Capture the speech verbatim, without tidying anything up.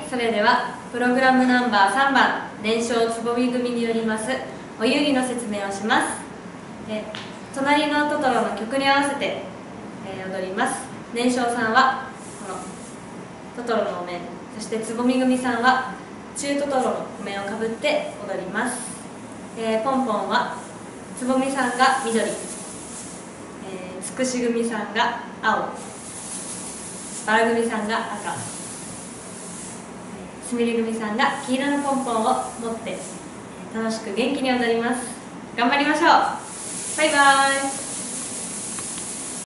それではプログラムナンバーさんばん年少つぼみ組によりますお遊戯の説明をします。え隣のトトロの曲に合わせて、えー、踊ります。年少さんはこのトトロのお面、そしてつぼみ組さんは中トトロのお面をかぶって踊ります。えー、ポンポンはつぼみさんが緑、えー、つくし組さんが青、バラ組さんが赤、すみれ組さんが黄色のポンポンを持って楽しく元気に踊ります。頑張りましょう。バイバーイ。